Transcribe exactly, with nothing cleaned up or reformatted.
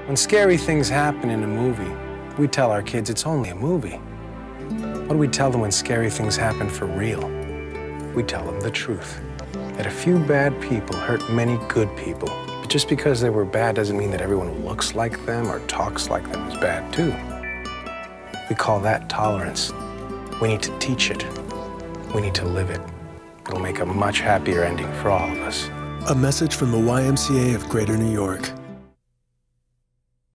When scary things happen in a movie, we tell our kids it's only a movie. What do we tell them when scary things happen for real? We tell them the truth, that a few bad people hurt many good people. But just because they were bad doesn't mean that everyone who looks like them or talks like them is bad too. We call that tolerance. We need to teach it. We need to live it. It'll make a much happier ending for all of us. A message from the Y M C A of Greater New York.